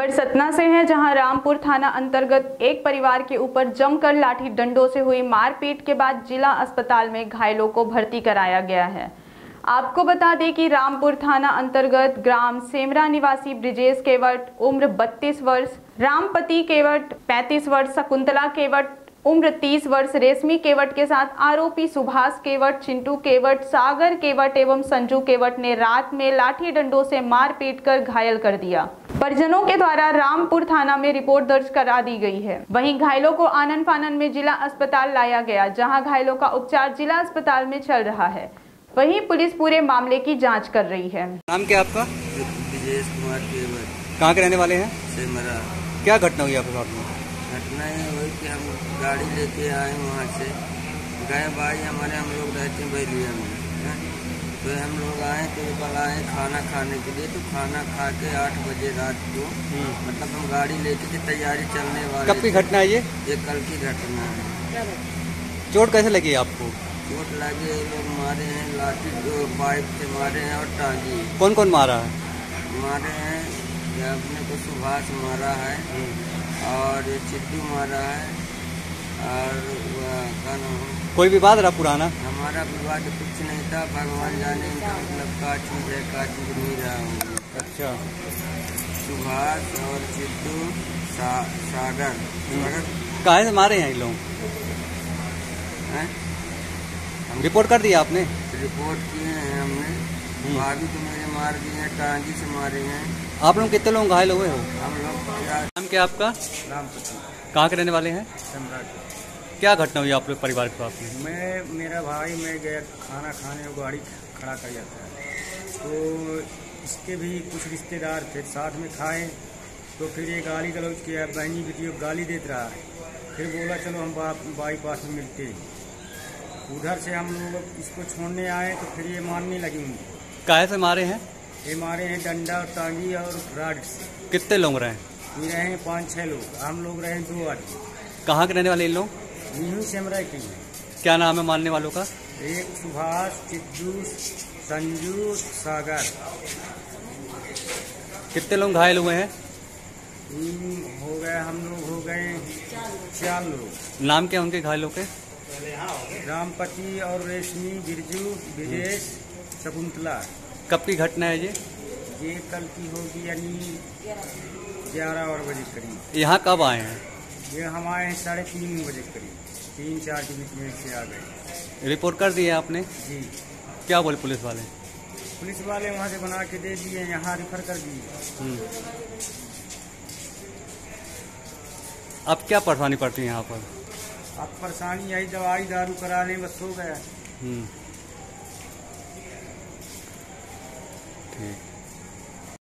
खबर सतना से है, जहां रामपुर थाना अंतर्गत एक परिवार के ऊपर जमकर लाठी डंडों से हुई मारपीट के बाद जिला अस्पताल में घायलों को भर्ती कराया गया है। आपको बता दें कि रामपुर थाना अंतर्गत ग्राम सेमरा निवासी ब्रिजेश केवट उम्र 32 वर्ष, रामपति केवट 35 वर्ष, शकुंतला केवट उम्र 30 वर्ष, रेशमी केवट के साथ आरोपी सुभाष केवट, चिंटू केवट, सागर केवट एवं संजू केवट ने रात में लाठी डंडों से मार पीट कर घायल कर दिया। परिजनों के द्वारा रामपुर थाना में रिपोर्ट दर्ज करा दी गई है। वहीं घायलों को आनन फानन में जिला अस्पताल लाया गया, जहां घायलों का उपचार जिला अस्पताल में चल रहा है। वहीं पुलिस पूरे मामले की जाँच कर रही है। नाम क्या आपका? ब्रिजेश कुमार केवट। कहाँ के रहने वाले हैं? सेमरा। क्या घटना हुई आपके साथ में? घटना ये हुई कि हम गाड़ी लेके आए, वहाँ से गए भाई हमारे, हम लोग रहते हैं बैलिया में, तो हम लोग आए तो कल आए खाना खाने के लिए। तो खाना खा के 8 बजे रात को मतलब हम गाड़ी लेके की तैयारी चलने वाले। कब की घटना है ये? कल की घटना है। चोट कैसे लगी आपको? चोट लगी, ये लोग मारे हैं, लाठी पाइप से मारे हैं और टांगी। कौन कौन मारा है? मारे हैं अपने को सुभाष मारा है और चिट्टू मारा है और कोई विवाद रहा पुराना? हमारा विवाद कुछ नहीं था, भगवान जाने इनका मतलब का चीज है, का चीज नहीं रहा हूँ। अच्छा। सुभाष और चिट्टू सागर कहाँ से मारे हैं ये लोग? रिपोर्ट कर दिया आपने? रिपोर्ट किए हैं हमने। भाभी को मेरे मार दिए हैं, टांगी से मारे हैं। आप लोग कितने लोग घायल हुए हो? हम लोग। नाम क्या आपका? रामपति। कहाँ के रहने वाले हैं? सम्राट। क्या घटना हुई आप लोग परिवार के साथ में? मेरा भाई मैं गया खाना खाने और गाड़ी खड़ा कर जाता है, तो इसके भी कुछ रिश्तेदार थे साथ में खाए, तो फिर ये गाली गलौज किया, बहनी बेटी गाली देता रहा है। फिर बोला चलो हम बाईपास में मिलते हैं। उधर से हम लोग इसको छोड़ने आए तो फिर ये मारने लगी उनको। काहे से मारे हैं? ये मारे हैं डंडा और टांगी और राड से। कितने लोग रहे? ये रहे हैं 5-6 लोग, हम लोग रहे 2 आदमी। कहाँ के रहने वाले इन लोग? यही सेमरा के हैं। क्या नाम है मारने वालों का? एक सुभाष, चिट्टू, संजू, सागर। कितने लोग घायल हुए हैं? हो गए, हम लोग हो गए 4 लोग। नाम क्या उनके घायलों के? रामपति और रेशमी, बिरजू, ब्रिजेश, शकुंतला। कब की घटना है ये? ये कल की होगी, यानी 11 बजे करीब। यहाँ कब आए हैं? ये हम आए हैं 3:30 बजे करीब, 3-4 के बीच में से आ गए। रिपोर्ट कर दी है आपने? जी। क्या बोले पुलिस वाले? पुलिस वाले वहाँ से बना के दे दिए, यहाँ रिफर कर दिए। अब क्या परेशानी पड़ती है यहाँ पर? अब परेशानी यही दवाई दारू करा लें, बस हो गया। ठीक।